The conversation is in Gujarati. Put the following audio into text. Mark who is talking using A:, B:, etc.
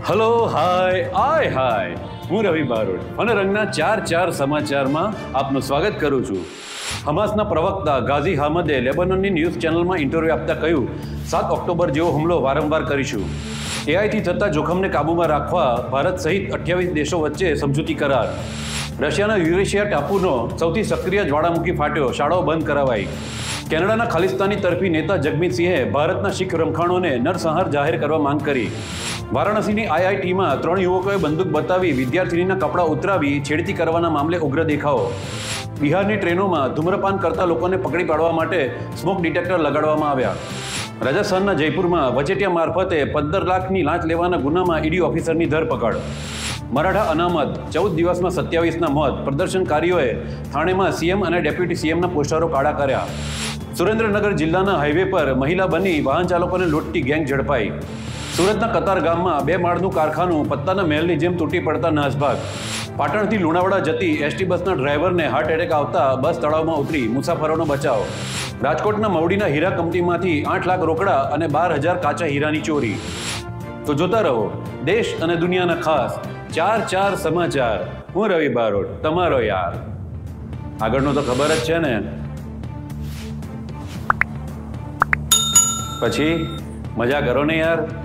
A: હલો હાય આય હાય, હું રવિ બારોટ ફનરંગના ચાર સમાચારમાં આપનું સ્વાગત કરું છું. હમાસના પ્રવક્તા ગાઝી હામદે લેબનનની ન્યૂઝ ચેનલમાં ઇન્ટરવ્યૂ આપતા કહ્યું, 7 ઓક્ટોબર જેવો હુમલો વારંવાર કરીશું. એઆઈથી થતા જોખમને કાબૂમાં રાખવા ભારત સહિત 28 દેશો વચ્ચે સમજૂતી કરાર. રશિયાના યુરેશિયા ટાપુનો સૌથી સક્રિય જ્વાળામુખી ફાટ્યો, શાળાઓ બંધ કરાવાઈ. કેનેડાના ખાલિસ્તાની તરફી નેતા જગમીત સિંહે ભારતના શીખ રમખાણોને નરસંહાર જાહેર કરવા માંગ કરી. વારાણસીની આઈઆઈટીમાં 3 યુવકોએ બંદૂક બતાવી વિદ્યાર્થીનીના કપડાં ઉતરાવી છેડતી કરવાના મામલે ઉગ્ર દેખાવો. બિહારની ટ્રેનોમાં ધૂમ્રપાન કરતા લોકોને પકડી પાડવા માટે સ્મોક ડિટેક્ટર લગાડવામાં આવ્યા. રાજસ્થાનના જયપુરમાં વચેટિયા મારફતે 15 લાખની લાંચ લેવાના ગુનામાં ઈડી ઓફિસરની ધરપકડ. મરાઠા અનામત 14 દિવસમાં 27ના મોત. પ્રદર્શનકારીઓએ થાણેમાં સીએમ અને ડેપ્યુટી સીએમના પોસ્ટરો કાળા કર્યા. સુરેન્દ્રનગર જિલ્લાના હાઈવે પર મહિલા બની વાહન ચાલકોને લૂંટતી ગેંગ ઝડપાઈ. સુરતના કતાર ગામમાં 2 માળનું કારખાનું પત્તાના મહેલની જેમ તૂટી પડતા નાસભાગ. પાટણથી લુણાવાડા જતી એસટી બસના ડ્રાઈવરને હાર્ટ એટેક આવતા બસ તળાવમાં ઉતરી, મુસાફરોનો બચાવ. રાજકોટના મવડીના હીરા કંપનીમાંથી 8 લાખ રોકડા અને 12,000 કાચા હીરાની ચોરી. તો જોતા રહો દેશ અને દુનિયાના ખાસ ચાર સમાચાર. હું રવિ બારોટ, તમારો યાર. આગળનો તો ખબર જ છે ને. પછી મજા કરો ને યાર.